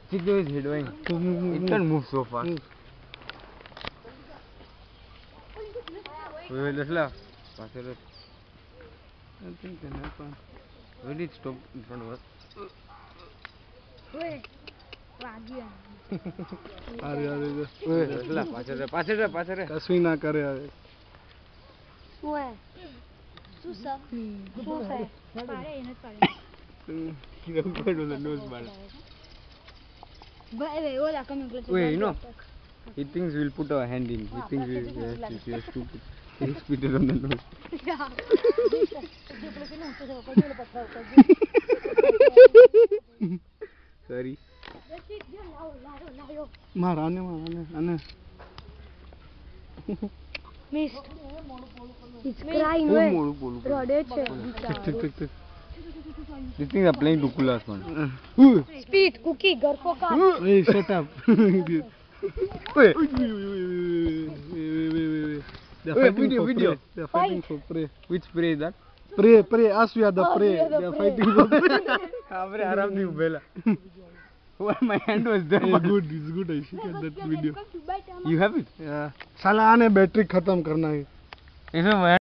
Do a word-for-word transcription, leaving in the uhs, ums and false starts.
Chico is doing. It can't move so fast. Wait, let's laugh. Pass it. Nothing can happen. Why did it stop in front of us? Wait. Radian. अरे अरे Wait, let's laugh. Pass it. Pass it. Pass it. कसवी ना करे अरे Where? Susah. Susah. Pare ini pare. You don't go to the nose, man. But anyway, what are coming closer? Wait, you know, he thinks we'll put our hand in. He thinks we we are we are stupid. He spit it on the nose. Yeah. Sorry. मार आने मार आने आने Missed. It's crying. Oh, Rodent. Tick tick tick These things are playing to cool us, man. Speed, cookie, घर को का. Hey, shut up. Wait. Wait, wait, wait, wait. They're Wait, fighting video, for video. prey. They're fighting for prey. Which spray is that? Prey, prey. Us, we are the Us, prey. we are the They are prey. fighting for prey. Hamre aram di ubela. Why my hand was there? Hey, good, it's good. I should get that video. You have it? Yeah. साला आने battery खत्म करना है. इसमें